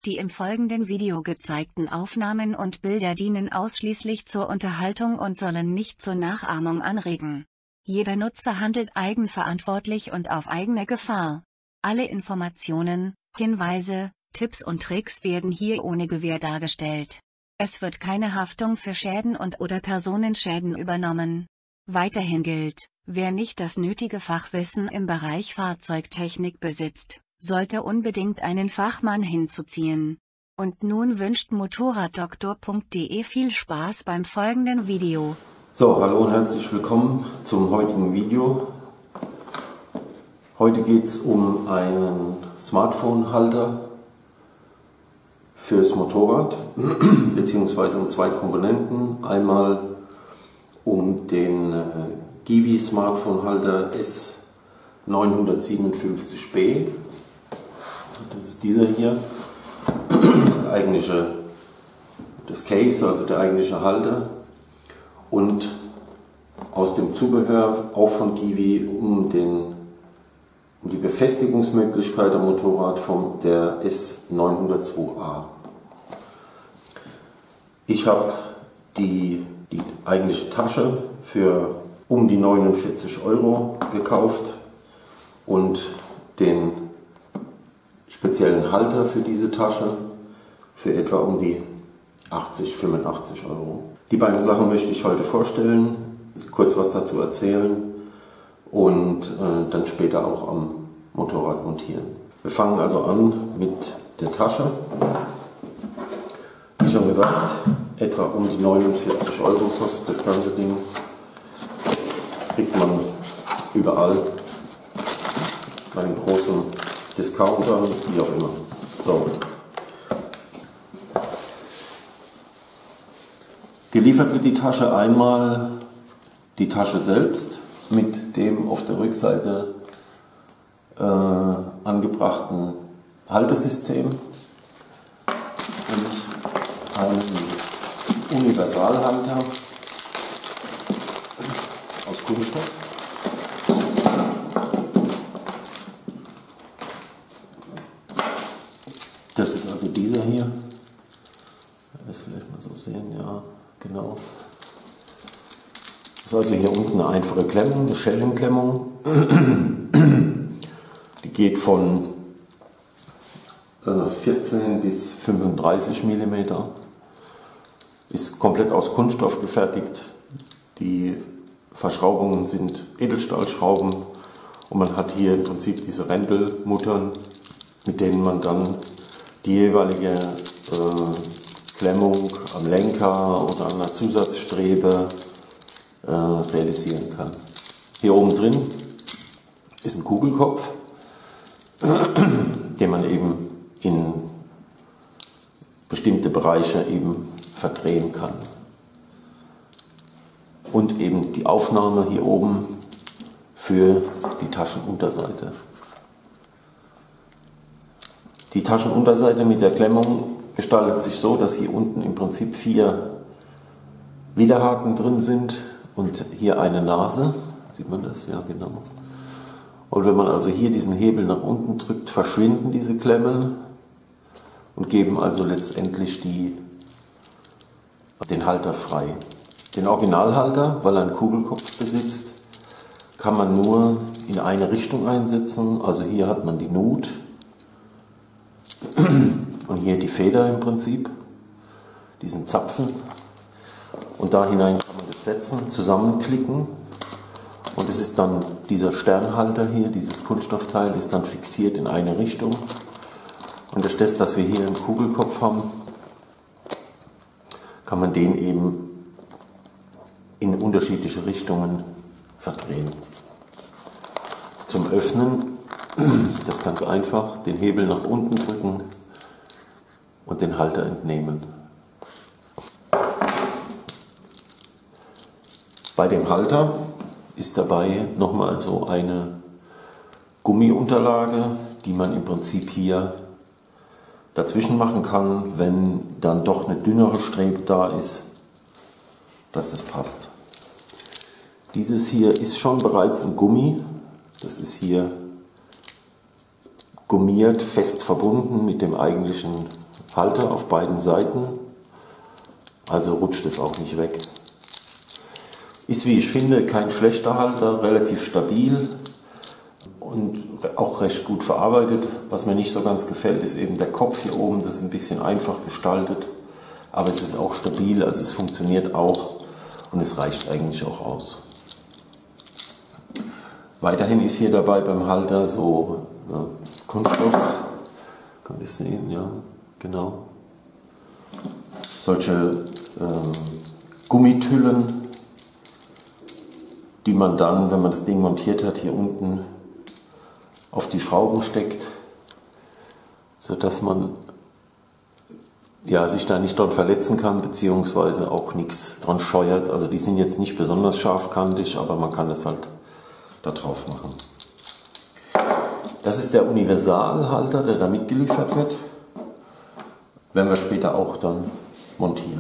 Die im folgenden Video gezeigten Aufnahmen und Bilder dienen ausschließlich zur Unterhaltung und sollen nicht zur Nachahmung anregen. Jeder Nutzer handelt eigenverantwortlich und auf eigene Gefahr. Alle Informationen, Hinweise, Tipps und Tricks werden hier ohne Gewähr dargestellt. Es wird keine Haftung für Schäden und/oder Personenschäden übernommen. Weiterhin gilt, wer nicht das nötige Fachwissen im Bereich Fahrzeugtechnik besitzt, sollte unbedingt einen Fachmann hinzuziehen. Und nun wünscht Motorraddoktor.de viel Spaß beim folgenden Video. So, hallo und herzlich willkommen zum heutigen Video. Heute geht es um einen Smartphone-Halter fürs Motorrad, beziehungsweise um zwei Komponenten. Einmal um den Givi Smartphone-Halter S957B. Das ist dieser hier. Das Case, also der eigentliche Halter. Und aus dem Zubehör, auch von Givi, um die Befestigungsmöglichkeit am Motorrad von der S902A. Ich habe die eigentliche Tasche für um die 49 € gekauft und den speziellen Halter für diese Tasche für etwa um die 85 €. Die beiden Sachen möchte ich heute vorstellen, kurz was dazu erzählen und dann später auch am Motorrad montieren. Wir fangen also an mit der Tasche. Wie schon gesagt, etwa um die 49 € kostet das ganze Ding. Kriegt man überall bei einem großen Discounter, wie auch immer. So. Geliefert wird die Tasche einmal die Tasche selbst mit dem auf der Rückseite angebrachten Haltesystem und einem Universalhalter aus Kunststoff. Das ist also dieser hier. Das vielleicht mal so sehen, ja, genau. Das ist also hier unten eine einfache Klemmung, eine Schellenklemmung. Die geht von 14 bis 35 mm. Ist komplett aus Kunststoff gefertigt. Die Verschraubungen sind Edelstahlschrauben und man hat hier im Prinzip diese Rändelmuttern, mit denen man dann die jeweilige Klemmung am Lenker oder an der Zusatzstrebe realisieren kann. Hier oben drin ist ein Kugelkopf, den man eben in bestimmte Bereiche eben verdrehen kann. Und eben die Aufnahme hier oben für die Taschenunterseite. Die Taschenunterseite mit der Klemmung gestaltet sich so, dass hier unten im Prinzip 4 Widerhaken drin sind und hier eine Nase. Sieht man das? Ja, genau. Und wenn man also hier diesen Hebel nach unten drückt, verschwinden diese Klemmen und geben also letztendlich den Halter frei. Den Originalhalter, weil er einen Kugelkopf besitzt, kann man nur in eine Richtung einsetzen. Also hier hat man die Nut und hier die Feder im Prinzip, diesen Zapfen. Und da hinein kann man das setzen, zusammenklicken. Und es ist dann dieser Sternhalter hier, dieses Kunststoffteil, ist dann fixiert in eine Richtung. Und durch das, dass wir hier einen Kugelkopf haben, kann man den eben in unterschiedliche Richtungen verdrehen. Zum Öffnen ist das ganz einfach, den Hebel nach unten drücken und den Halter entnehmen. Bei dem Halter ist dabei nochmal so eine Gummiunterlage, die man im Prinzip hier dazwischen machen kann, wenn dann doch eine dünnere Strebe da ist, dass das passt. Dieses hier ist schon bereits ein Gummi, das ist hier gummiert, fest verbunden mit dem eigentlichen Halter auf beiden Seiten, also rutscht es auch nicht weg. Ist, wie ich finde, kein schlechter Halter, relativ stabil und auch recht gut verarbeitet. Was mir nicht so ganz gefällt, ist eben der Kopf hier oben, das ist ein bisschen einfach gestaltet, aber es ist auch stabil, also es funktioniert auch und es reicht eigentlich auch aus. Weiterhin ist hier dabei beim Halter so Kunststoff, kann man das sehen, ja, genau. Solche Gummitüllen, die man dann, wenn man das Ding montiert hat, hier unten auf die Schrauben steckt, sodass man ja, sich da nicht dran verletzen kann, beziehungsweise auch nichts dran scheuert. Also die sind jetzt nicht besonders scharfkantig, aber man kann das halt da drauf machen. Das ist der Universalhalter, der da mitgeliefert wird, werden wir später auch dann montieren.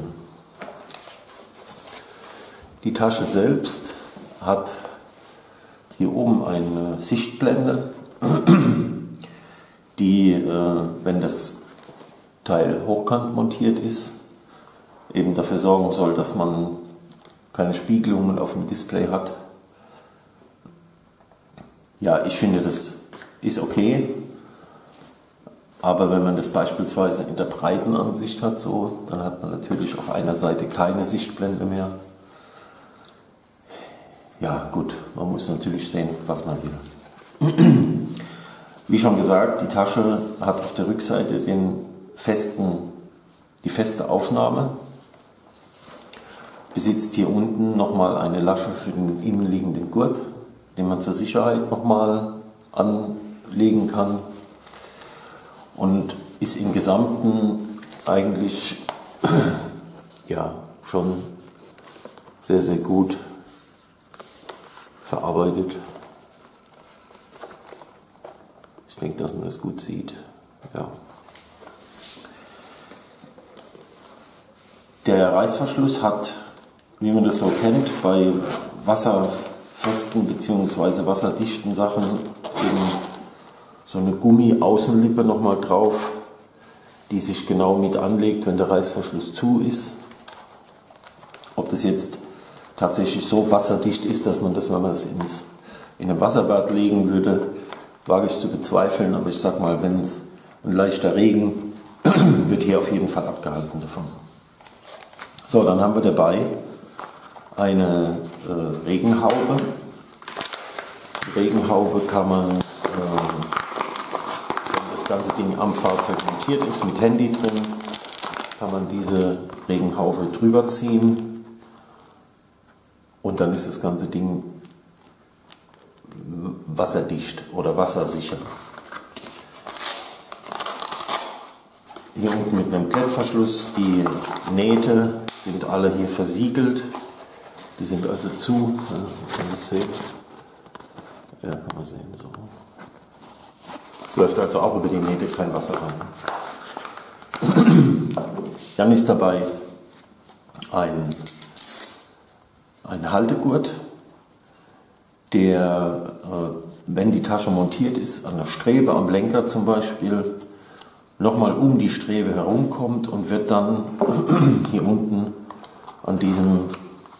Die Tasche selbst hat hier oben eine Sichtblende, die, wenn das Teil hochkant montiert ist, eben dafür sorgen soll, dass man keine Spiegelungen auf dem Display hat. Ja, ich finde, das ist okay, aber wenn man das beispielsweise in der Breitenansicht hat, so, dann hat man natürlich auf einer Seite keine Sichtblende mehr. Ja gut, man muss natürlich sehen, was man will. Wie schon gesagt, die Tasche hat auf der Rückseite die feste Aufnahme, besitzt hier unten nochmal eine Lasche für den innenliegenden Gurt, den man zur Sicherheit nochmal anlegen kann und ist im Gesamten eigentlich ja, schon sehr, sehr gut verarbeitet. Ich denke, dass man das gut sieht. Ja. Der Reißverschluss hat, wie man das so kennt, bei wasserfesten bzw. wasserdichten Sachen eben so eine Gummi-Außenlippe nochmal drauf, die sich genau mit anlegt, wenn der Reißverschluss zu ist. Ob das jetzt tatsächlich so wasserdicht ist, dass man das, wenn man das in ein Wasserbad legen würde, wage ich zu bezweifeln, aber ich sag mal, wenn es ein leichter Regen, wird hier auf jeden Fall abgehalten davon. So, dann haben wir dabei eine Regenhaube. Die Regenhaube kann man, wenn das ganze Ding am Fahrzeug montiert ist, mit Handy drin, kann man diese Regenhaube drüber ziehen und dann ist das ganze Ding wasserdicht oder wassersicher. Hier unten mit einem Klettverschluss, die Nähte sind alle hier versiegelt, die sind also zu, so kann man es sehen. Ja, kann man sehen, so. Läuft also auch über die Nähte kein Wasser rein. Dann ist dabei ein Haltegurt, der, wenn die Tasche montiert ist, an der Strebe, am Lenker zum Beispiel, nochmal um die Strebe herumkommt und wird dann hier unten an diesem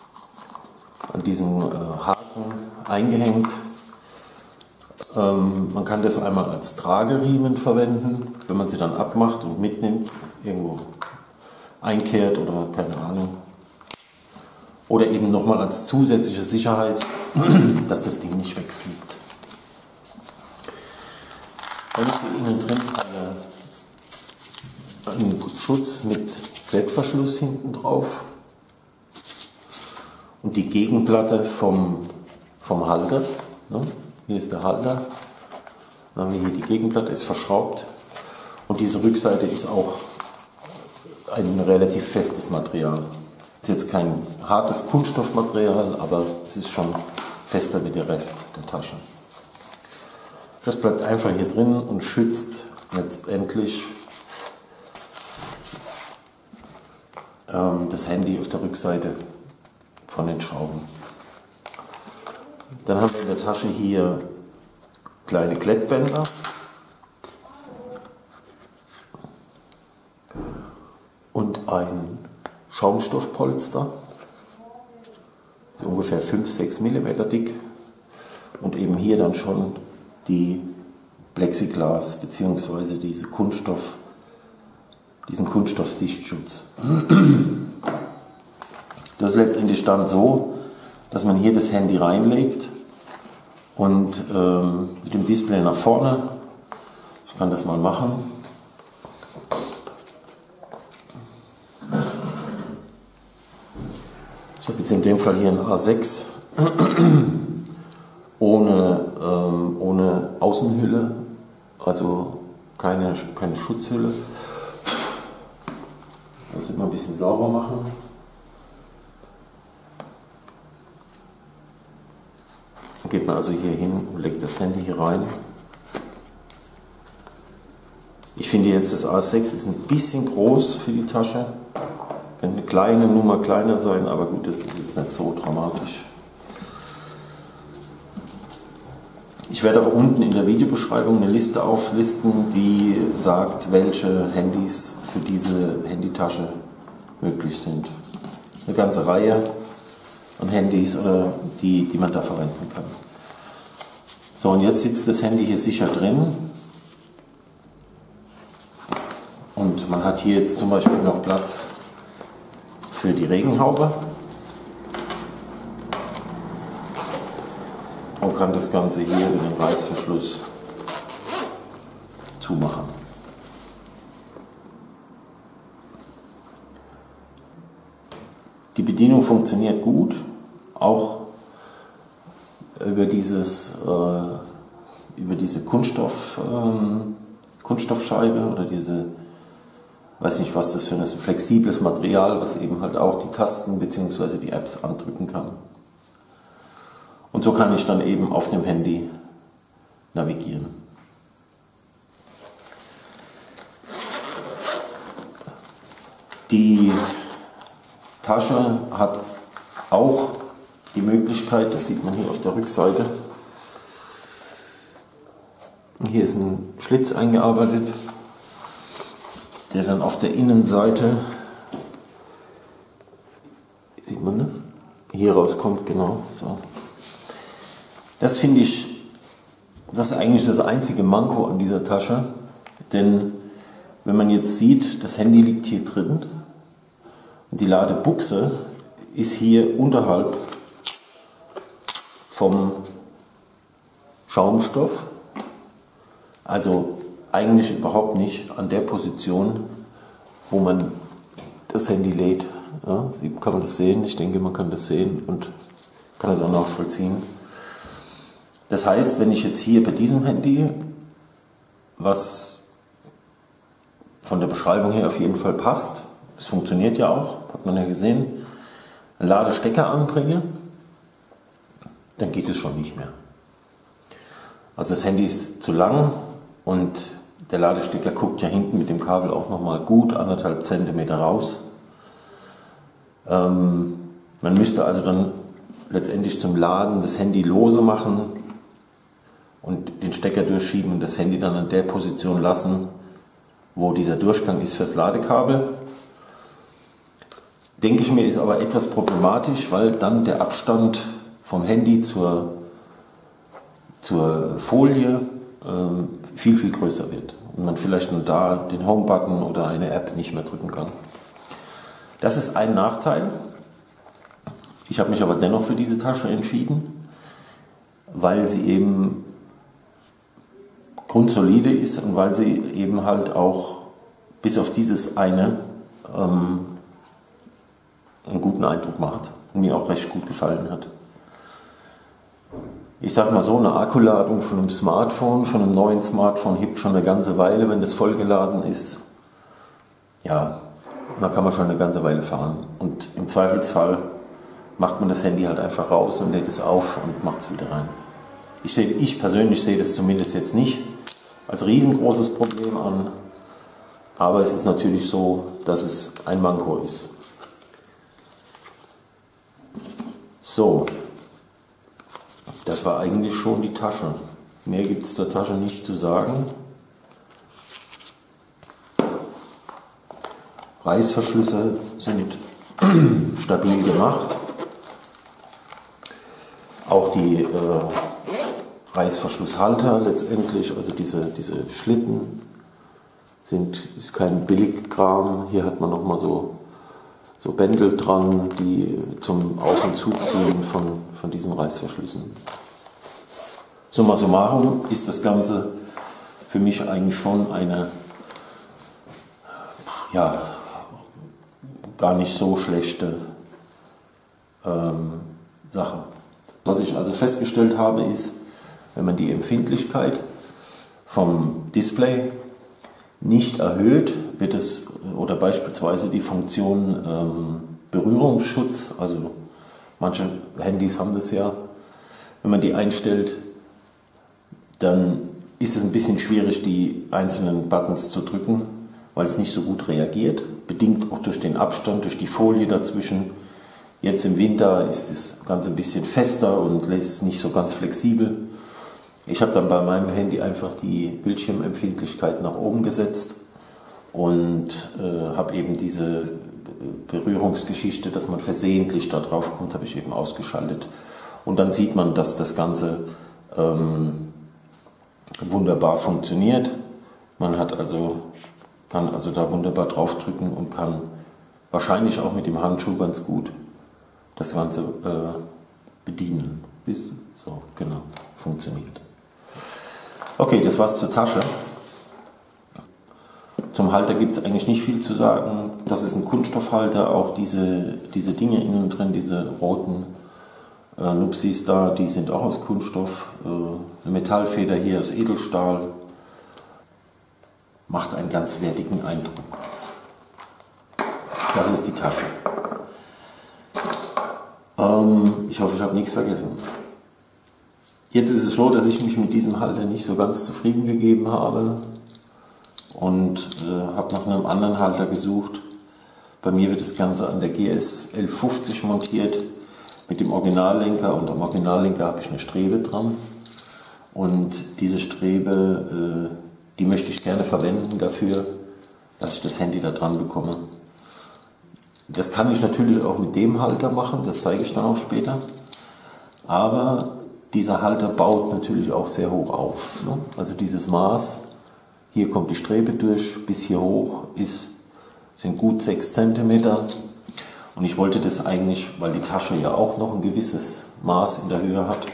Haken eingehängt. Man kann das einmal als Trageriemen verwenden, wenn man sie dann abmacht und mitnimmt, irgendwo einkehrt oder keine Ahnung. Oder eben nochmal als zusätzliche Sicherheit, dass das Ding nicht wegfliegt. Dann ist hier innen drin ein Schutz mit Klettverschluss hinten drauf und die Gegenplatte vom Halter. Ne? Hier ist der Halter, dann haben wir hier die Gegenplatte, ist verschraubt und diese Rückseite ist auch ein relativ festes Material. Ist jetzt kein hartes Kunststoffmaterial, aber es ist schon fester wie der Rest der Tasche. Das bleibt einfach hier drin und schützt letztendlich das Handy auf der Rückseite von den Schrauben. Dann haben wir in der Tasche hier kleine Klettbänder. ein Schaumstoffpolster, so ungefähr 5-6 mm dick, und eben hier dann schon die Plexiglas bzw. diesen Kunststoff-Sichtschutz. Das ist letztendlich dann so, dass man hier das Handy reinlegt und mit dem Display nach vorne, ich kann das mal machen, ich habe jetzt in dem Fall hier ein A6 ohne Außenhülle, also keine Schutzhülle. Das immer ein bisschen sauber machen. Dann geht man also hier hin und legt das Handy hier rein. Ich finde jetzt, das A6 ist ein bisschen groß für die Tasche. Kann eine kleine Nummer kleiner sein, aber gut, das ist jetzt nicht so dramatisch. Ich werde aber unten in der Videobeschreibung eine Liste auflisten, die sagt, welche Handys für diese Handytasche möglich sind. Das ist eine ganze Reihe an Handys, die man da verwenden kann. So, und jetzt sitzt das Handy hier sicher drin. Und man hat hier jetzt zum Beispiel noch Platz für die Regenhaube. Und kann das Ganze hier mit dem Reißverschluss zumachen. Die Bedienung funktioniert gut, auch über diese Kunststoffscheibe oder diese, weiß nicht was das für ein flexibles Material, was eben halt auch die Tasten bzw. die Apps andrücken kann. Und so kann ich dann eben auf dem Handy navigieren. Die Tasche hat auch die Möglichkeit, das sieht man hier auf der Rückseite, hier ist ein Schlitz eingearbeitet, der dann auf der Innenseite, sieht man das? Hier rauskommt, genau. So. Das finde ich, das ist eigentlich das einzige Manko an dieser Tasche, denn wenn man jetzt sieht, das Handy liegt hier drin und die Ladebuchse ist hier unterhalb vom Schaumstoff, also eigentlich überhaupt nicht an der Position, wo man das Handy lädt. Ja, kann man das sehen? Ich denke, man kann das sehen und kann das auch nachvollziehen. Das heißt, wenn ich jetzt hier bei diesem Handy, was von der Beschreibung her auf jeden Fall passt, es funktioniert ja auch, hat man ja gesehen, einen Ladestecker anbringe, dann geht es schon nicht mehr. Also das Handy ist zu lang und der Ladestecker guckt ja hinten mit dem Kabel auch nochmal gut 1,5 cm raus. Man müsste also dann letztendlich zum Laden das Handy lose machen und den Stecker durchschieben und das Handy dann an der Position lassen, wo dieser Durchgang ist fürs Ladekabel. Denke ich mir, ist aber etwas problematisch, weil dann der Abstand vom Handy zur Folie viel, viel größer wird und man vielleicht nur da den Home-Button oder eine App nicht mehr drücken kann. Das ist ein Nachteil. Ich habe mich aber dennoch für diese Tasche entschieden, weil sie eben grundsolide ist und weil sie eben halt auch bis auf dieses eine einen guten Eindruck macht und mir auch recht gut gefallen hat. Ich sag mal so, eine Akkuladung von einem Smartphone, von einem neuen Smartphone hebt schon eine ganze Weile, wenn das vollgeladen ist. Ja, da kann man schon eine ganze Weile fahren. Und im Zweifelsfall macht man das Handy halt einfach raus und lädt es auf und macht es wieder rein. Ich persönlich sehe das zumindest jetzt nicht als riesengroßes Problem an, aber es ist natürlich so, dass es ein Manko ist. So, das war eigentlich schon die Tasche. Mehr gibt es zur Tasche nicht zu sagen. Reißverschlüsse sind stabil gemacht. Auch die Reißverschlusshalter letztendlich, also diese Schlitten, ist kein Billigkram. Hier hat man nochmal so Bändel dran, die zum Auf- und Zuziehen von diesen Reißverschlüssen. Summa summarum ist das Ganze für mich eigentlich schon eine gar nicht so schlechte Sache. Was ich also festgestellt habe, ist, wenn man die Empfindlichkeit vom Display nicht erhöht, wird es, oder beispielsweise die Funktion Berührungsschutz, also manche Handys haben das ja, wenn man die einstellt, dann ist es ein bisschen schwierig, die einzelnen Buttons zu drücken, weil es nicht so gut reagiert, bedingt auch durch den Abstand, durch die Folie dazwischen. Jetzt im Winter ist das Ganze ein bisschen fester und ist nicht so ganz flexibel. Ich habe dann bei meinem Handy einfach die Bildschirmempfindlichkeit nach oben gesetzt und habe eben diese Berührungsgeschichte, dass man versehentlich da drauf kommt, habe ich eben ausgeschaltet. Und dann sieht man, dass das Ganze wunderbar funktioniert. Man kann also da wunderbar draufdrücken und kann wahrscheinlich auch mit dem Handschuh ganz gut das Ganze bedienen. So, genau, funktioniert. Okay, das war's zur Tasche. Zum Halter gibt es eigentlich nicht viel zu sagen. Das ist ein Kunststoffhalter, auch diese Dinge innen drin, diese roten Nupsis da, die sind auch aus Kunststoff. Eine Metallfeder hier aus Edelstahl. Macht einen ganz wertigen Eindruck. Das ist die Tasche. Ich hoffe, ich habe nichts vergessen. Jetzt ist es so, dass ich mich mit diesem Halter nicht so ganz zufrieden gegeben habe und habe nach einem anderen Halter gesucht. Bei mir wird das Ganze an der GS 1150 montiert mit dem Originallenker, und am Originallenker habe ich eine Strebe dran, und diese Strebe, die möchte ich gerne verwenden dafür, dass ich das Handy da dran bekomme. Das kann ich natürlich auch mit dem Halter machen, das zeige ich dann auch später, aber dieser Halter baut natürlich auch sehr hoch auf. Ne? Also dieses Maß, hier kommt die Strebe durch, bis hier hoch sind gut 6 cm. Und ich wollte das eigentlich, weil die Tasche ja auch noch ein gewisses Maß in der Höhe hat,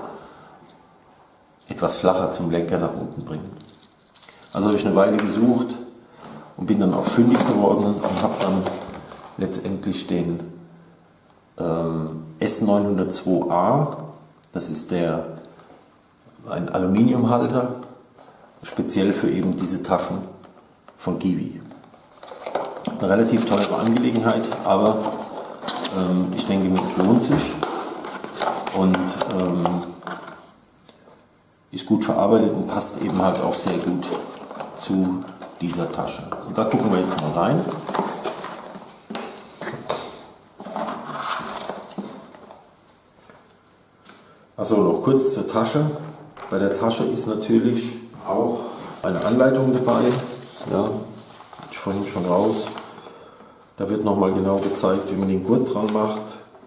etwas flacher zum Lenker nach unten bringen. Also habe ich eine Weile gesucht und bin dann auch fündig geworden und habe dann letztendlich den S902A, das ist ein Aluminiumhalter, speziell für eben diese Taschen von Givi. Eine relativ teure Angelegenheit, aber ich denke mir, es lohnt sich und ist gut verarbeitet und passt eben halt auch sehr gut zu dieser Tasche. Und da gucken wir jetzt mal rein. Also noch kurz zur Tasche. Bei der Tasche ist natürlich auch eine Anleitung dabei. Ja, ich vorhin schon raus. Da wird nochmal genau gezeigt, wie man den Gurt dran macht.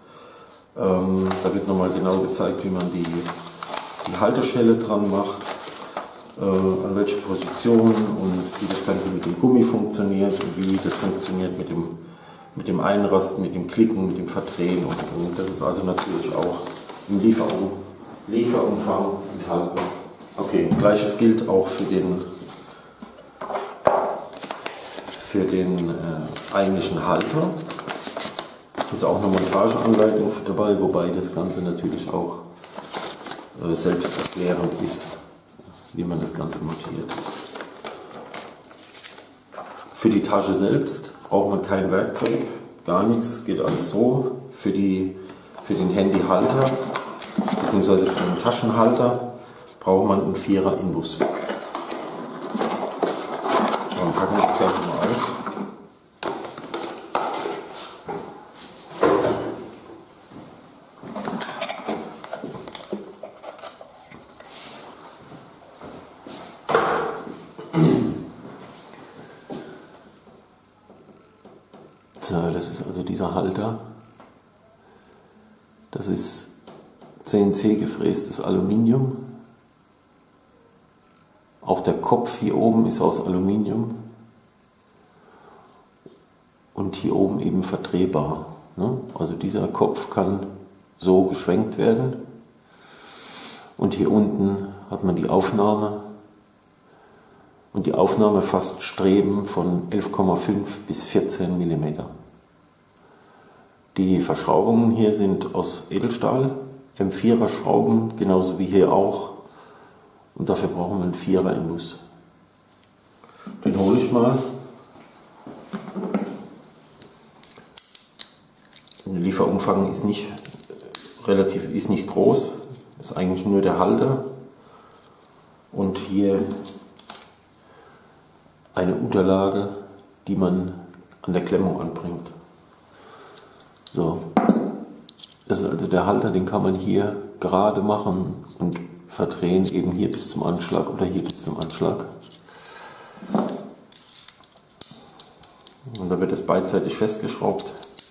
Da wird nochmal genau gezeigt, wie man die Halteschelle dran macht, an welche Position und wie das Ganze mit dem Gummi funktioniert und wie das funktioniert mit dem Einrasten, mit dem Klicken, mit dem Verdrehen und. Das ist also natürlich auch im Lieferumfang enthalten. Okay, gleiches gilt auch für den eigentlichen Halter. Da ist auch eine Montageanleitung dabei, wobei das Ganze natürlich auch selbsterklärend ist, wie man das Ganze montiert. Für die Tasche selbst braucht man kein Werkzeug, gar nichts, geht alles so. Für den Handyhalter bzw. für den Taschenhalter braucht man einen 4er Inbus. Dann packen wir das gleich mal aus. das ist also dieser Halter. Das ist CNC gefrästes Aluminium. Auch der Kopf hier oben ist aus Aluminium. Und hier oben eben verdrehbar. Also dieser Kopf kann so geschwenkt werden. Und hier unten hat man die Aufnahme. Und die Aufnahme fasst Streben von 11,5 bis 14 mm. Die Verschraubungen hier sind aus Edelstahl, M4er Schrauben, genauso wie hier auch. Und dafür brauchen wir einen 4er Imbus. Den hole ich mal. Der Lieferumfang ist nicht groß, ist eigentlich nur der Halter und hier eine Unterlage, die man an der Klemmung anbringt. So, das ist also der Halter, den kann man hier gerade machen und verdrehen, eben hier bis zum Anschlag oder hier bis zum Anschlag. Und da wird es beidseitig festgeschraubt.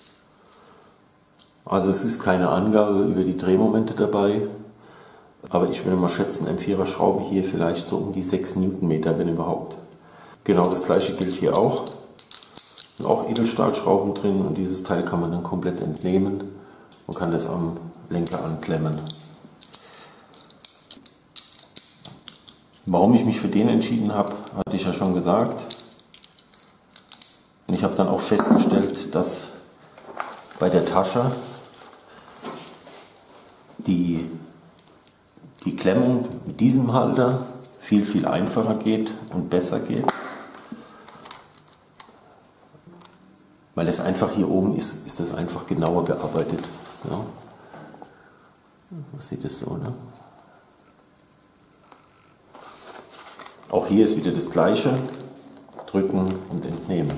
Also es ist keine Angabe über die Drehmomente dabei, aber ich würde mal schätzen, M4er Schraube hier vielleicht so um die 6 Newtonmeter, wenn überhaupt. Genau das gleiche gilt hier auch. Sind auch Edelstahlschrauben drin und dieses Teil kann man dann komplett entnehmen und kann das am Lenker anklemmen. Warum ich mich für den entschieden habe, hatte ich ja schon gesagt. Und ich habe dann auch festgestellt, dass bei der Tasche die Klemmung mit diesem Halter viel einfacher geht und besser geht. Weil es einfach hier oben ist das einfach genauer gearbeitet. Ja. Was sieht es so, ne? Auch hier ist wieder das Gleiche. Drücken und entnehmen.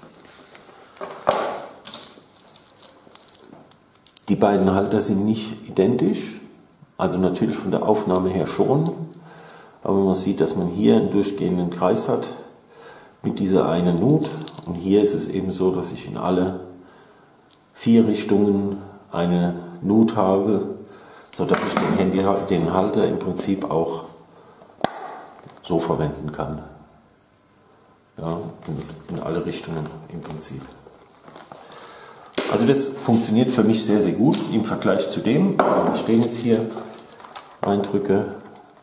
Die beiden Halter sind nicht identisch. Also natürlich von der Aufnahme her schon. Aber man sieht, dass man hier einen durchgehenden Kreis hat mit dieser einen Nut. Und hier ist es eben so, dass ich in alle 4 Richtungen eine Nut habe, sodass ich den Halter im Prinzip auch so verwenden kann. Ja, in alle Richtungen im Prinzip. Also das funktioniert für mich sehr, sehr gut im Vergleich zu dem. Also wenn ich den jetzt hier reindrücke,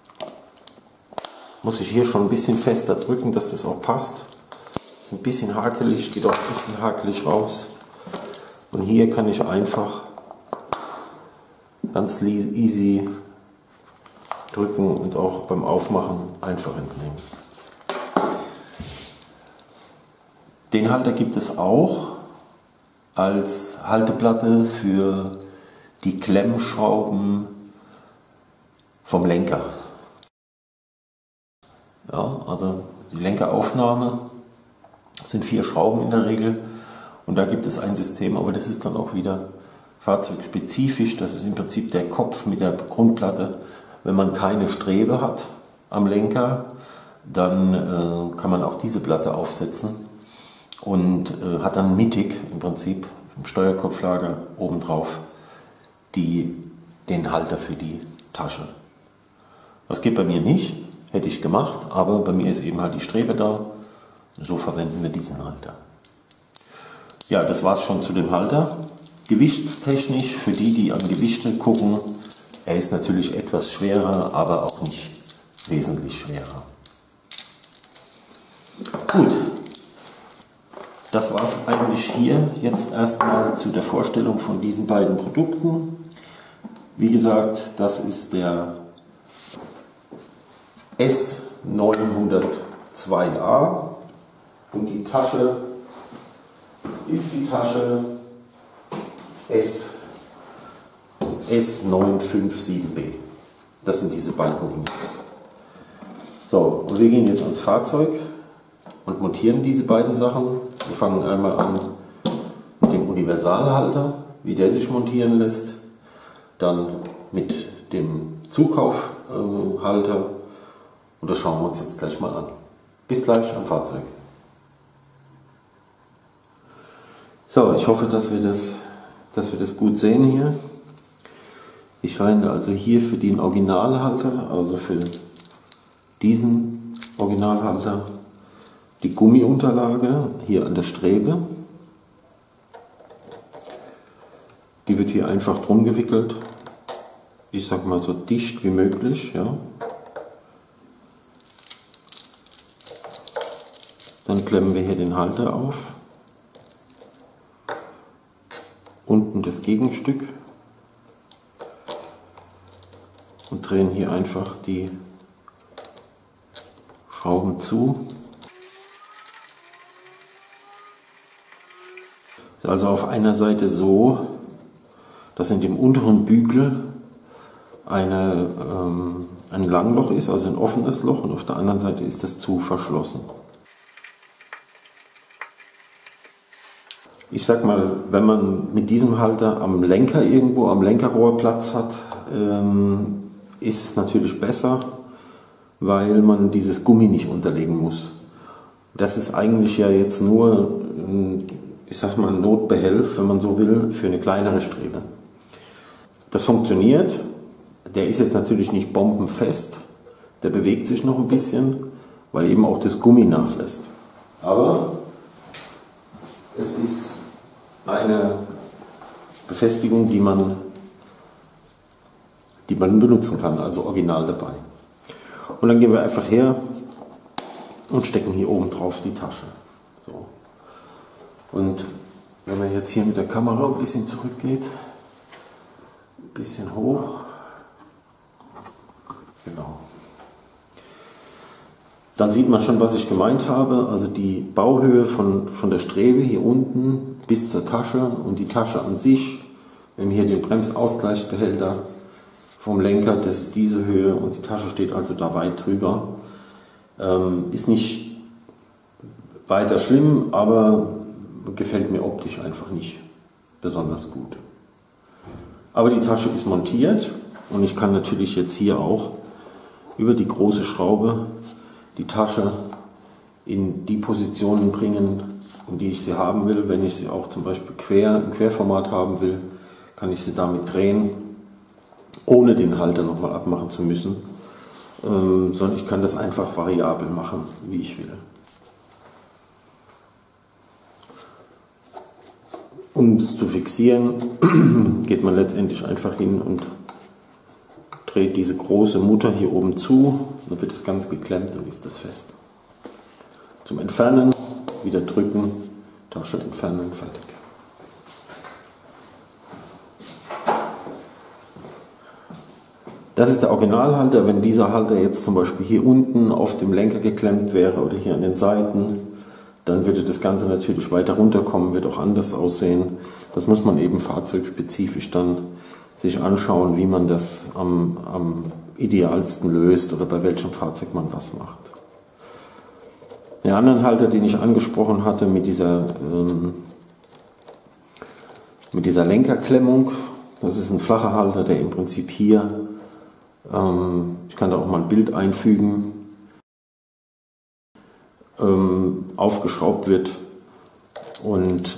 muss ich hier schon ein bisschen fester drücken, dass das auch passt. Ist ein bisschen hakelig, geht auch ein bisschen hakelig raus. Und hier kann ich einfach ganz easy drücken und auch beim Aufmachen einfach entnehmen. Den Halter gibt es auch als Halteplatte für die Klemmschrauben vom Lenker. Ja, also die Lenkeraufnahme sind 4 Schrauben in der Regel und da gibt es ein System, aber das ist dann auch wieder fahrzeugspezifisch. Das ist im Prinzip der Kopf mit der Grundplatte. Wenn man keine Strebe hat am Lenker, dann kann man auch diese Platte aufsetzen und hat dann mittig im Prinzip im Steuerkopflager obendrauf den Halter für die Tasche. Das geht bei mir nicht, hätte ich gemacht, aber bei mir ist eben halt die Strebe da. So verwenden wir diesen Halter. Ja, das war es schon zu dem Halter. Gewichtstechnisch, für die an Gewichte gucken, er ist natürlich etwas schwerer, aber auch nicht wesentlich schwerer. Gut, das war es eigentlich hier jetzt erstmal zu der Vorstellung von diesen beiden Produkten. Wie gesagt, das ist der S902A und die Tasche ist die Tasche S957B. Das sind diese beiden Dinge. So, und wir gehen jetzt ans Fahrzeug und montieren diese beiden Sachen. Wir fangen einmal an mit dem Universalhalter, wie der sich montieren lässt. Dann mit dem Zukaufhalter. Und das schauen wir uns jetzt gleich mal an. Bis gleich am Fahrzeug. So, ich hoffe, dass wir das gut sehen hier. Ich verwende also hier für den Originalhalter, also für diesen Originalhalter, die Gummiunterlage hier an der Strebe. Die wird hier einfach drum gewickelt. Ich sag mal so dicht wie möglich, ja. Dann klemmen wir hier den Halter auf. Unten das Gegenstück und drehen hier einfach die Schrauben zu. Ist also auf einer Seite so, dass in dem unteren Bügel ein Langloch ist, also ein offenes Loch, und auf der anderen Seite ist das zu verschlossen. Ich sag mal, wenn man mit diesem Halter am Lenker irgendwo, am Lenkerrohr Platz hat, ist es natürlich besser, weil man dieses Gummi nicht unterlegen muss. Das ist eigentlich ja jetzt nur, ich sag mal, ein Notbehelf, wenn man so will, für eine kleinere Strebe. Das funktioniert. Der ist jetzt natürlich nicht bombenfest. Der bewegt sich noch ein bisschen, weil eben auch das Gummi nachlässt. Aber es ist eine Befestigung, die man benutzen kann, also original dabei. Und dann gehen wir einfach her und stecken hier oben drauf die Tasche. So. Und wenn man jetzt hier mit der Kamera ein bisschen zurückgeht, ein bisschen hoch, genau. Dann sieht man schon, was ich gemeint habe, also die Bauhöhe von der Strebe hier unten bis zur Tasche und die Tasche an sich. Wir haben hier den Bremsausgleichsbehälter vom Lenker, das ist diese Höhe und die Tasche steht also da weit drüber. Ist nicht weiter schlimm, aber gefällt mir optisch einfach nicht besonders gut. Aber die Tasche ist montiert und ich kann natürlich jetzt hier auch über die große Schraube die Tasche in die Positionen bringen, in die ich sie haben will. Wenn ich sie auch zum Beispiel im Querformat haben will, kann ich sie damit drehen, ohne den Halter nochmal abmachen zu müssen, sondern ich kann das einfach variabel machen, wie ich will. Um es zu fixieren, geht man letztendlich einfach hin und dreht diese große Mutter hier oben zu, dann wird das Ganze geklemmt und ist das fest. Zum Entfernen, wieder drücken, Tasche entfernen, fertig. Das ist der Originalhalter. Wenn dieser Halter jetzt zum Beispiel hier unten auf dem Lenker geklemmt wäre oder hier an den Seiten, dann würde das Ganze natürlich weiter runterkommen, wird auch anders aussehen. Das muss man eben fahrzeugspezifisch dann sich anschauen, wie man das am idealsten löst oder bei welchem Fahrzeug man was macht. Den anderen Halter, den ich angesprochen hatte mit dieser Lenkerklemmung, das ist ein flacher Halter, der im Prinzip hier, ich kann da auch mal ein Bild einfügen, aufgeschraubt wird und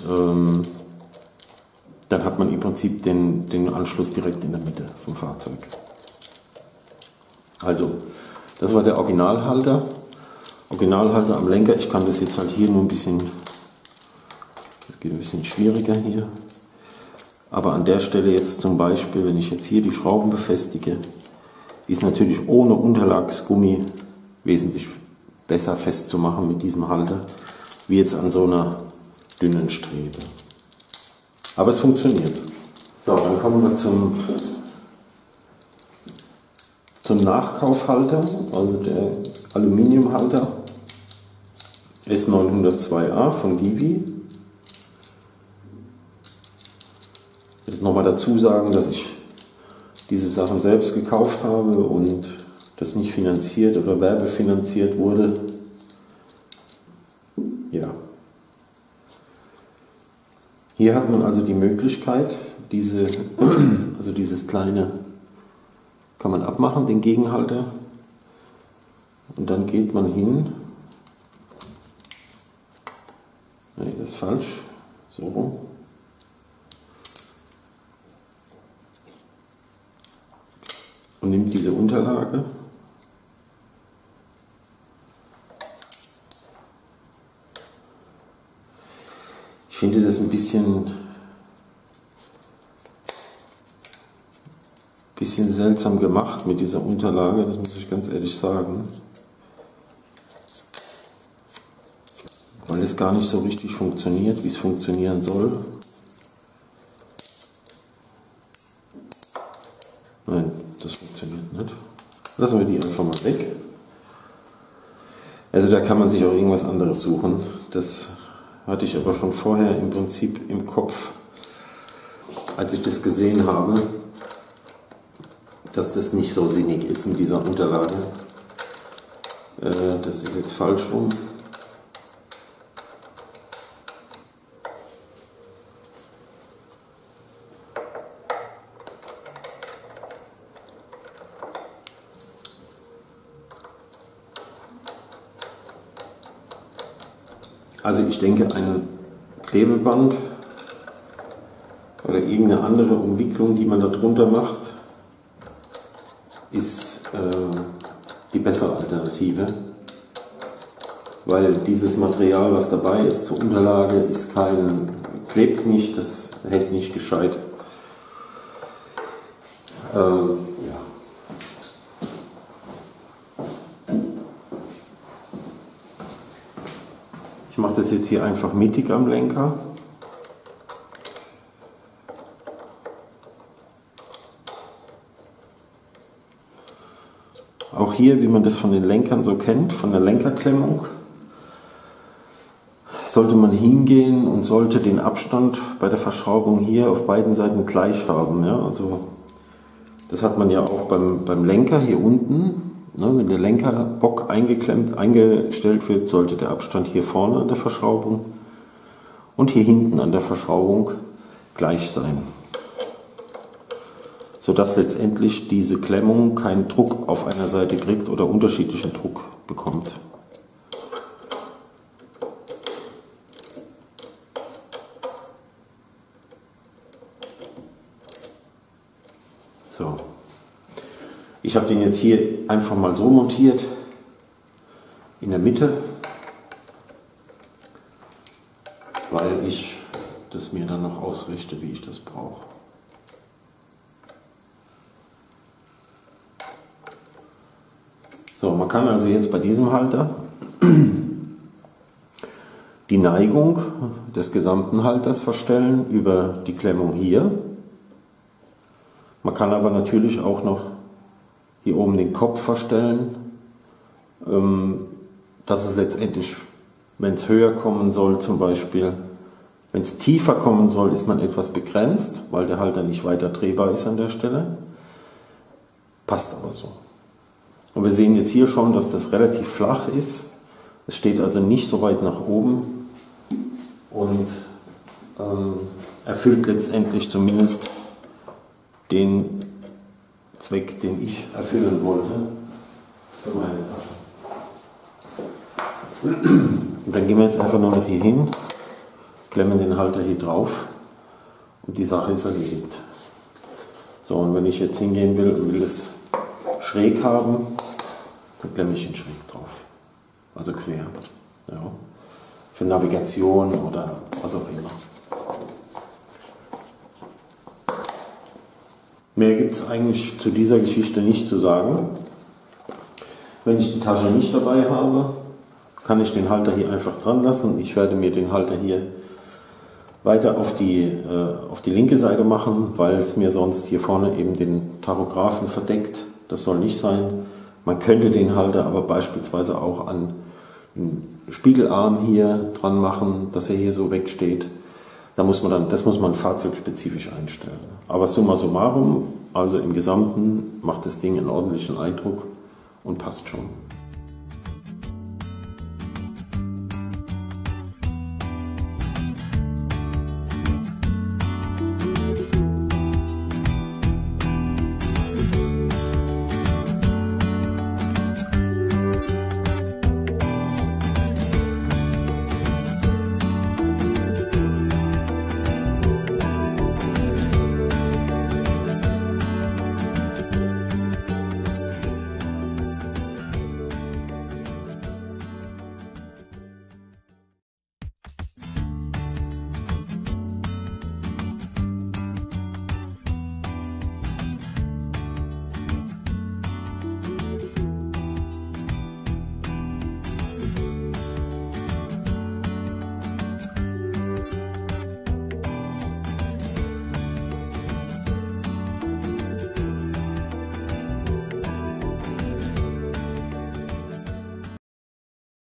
dann hat man im Prinzip den Anschluss direkt in der Mitte vom Fahrzeug. Also, das war der Originalhalter. Originalhalter am Lenker. Ich kann das jetzt halt hier nur ein bisschen, das geht ein bisschen schwieriger hier. Aber an der Stelle jetzt zum Beispiel, wenn ich jetzt hier die Schrauben befestige, ist natürlich ohne Unterlagsgummi wesentlich besser festzumachen mit diesem Halter, wie jetzt an so einer dünnen Strebe. Aber es funktioniert. So, dann kommen wir zum Nachkaufhalter, also der Aluminiumhalter S902A von Givi. Ich will nochmal dazu sagen, dass ich diese Sachen selbst gekauft habe und das nicht finanziert oder werbefinanziert wurde. Ja. Hier hat man also die Möglichkeit, dieses kleine kann man abmachen, den Gegenhalter, und dann geht man hin, nee, das ist falsch, So rum. Und nimmt diese Unterlage . Ich finde das ein bisschen seltsam gemacht mit dieser Unterlage, das muss ich ganz ehrlich sagen. Weil es gar nicht so richtig funktioniert, wie es funktionieren soll. Nein, das funktioniert nicht. Lassen wir die einfach mal weg. Also da kann man sich auch irgendwas anderes suchen. Das hatte ich aber schon vorher im Prinzip im Kopf, als ich das gesehen habe, dass das nicht so sinnig ist mit dieser Unterlage. Das ist jetzt falsch rum. Also ich denke, ein Klebeband oder irgendeine andere Umwicklung, die man da drunter macht, ist die bessere Alternative. Weil dieses Material, was dabei ist zur Unterlage, ist klebt nicht, das hält nicht gescheit. Ja. Ich mache das jetzt hier einfach mittig am Lenker. Auch hier, wie man das von den Lenkern so kennt, von der Lenkerklemmung, sollte man hingehen und sollte den Abstand bei der Verschraubung hier auf beiden Seiten gleich haben. Ja? Also das hat man ja auch beim Lenker hier unten. Ne, wenn der Lenkerbock eingestellt wird, sollte der Abstand hier vorne an der Verschraubung und hier hinten an der Verschraubung gleich sein. Sodass letztendlich diese Klemmung keinen Druck auf einer Seite kriegt oder unterschiedlichen Druck bekommt. So. Ich habe den jetzt hier einfach mal so montiert, in der Mitte, weil ich das mir dann noch ausrichte, wie ich das brauche. So, man kann also jetzt bei diesem Halter die Neigung des gesamten Halters verstellen über die Klemmung hier. Man kann aber natürlich auch noch hier oben den Kopf verstellen, dass es letztendlich, wenn es höher kommen soll zum Beispiel, wenn es tiefer kommen soll, ist man etwas begrenzt, weil der Halter nicht weiter drehbar ist an der Stelle. Passt aber so. Und wir sehen jetzt hier schon, dass das relativ flach ist. Es steht also nicht so weit nach oben und erfüllt letztendlich zumindest den Zweck, den ich erfüllen wollte für meine Tasche. Und dann gehen wir jetzt einfach nur noch hier hin, klemmen den Halter hier drauf und die Sache ist erledigt. So, und wenn ich jetzt hingehen will und will es schräg haben, dann klemme ich ihn schräg drauf. Also quer. Ja. Für Navigation oder was auch immer. Mehr gibt es eigentlich zu dieser Geschichte nicht zu sagen. Wenn ich die Tasche nicht dabei habe, kann ich den Halter hier einfach dran lassen. Ich werde mir den Halter hier weiter auf die linke Seite machen, weil es mir sonst hier vorne eben den Tachographen verdeckt. Das soll nicht sein. Man könnte den Halter aber beispielsweise auch an den Spiegelarm hier dran machen, dass er hier so wegsteht. Das muss man fahrzeugspezifisch einstellen. Aber summa summarum, also im Gesamten, macht das Ding einen ordentlichen Eindruck und passt schon.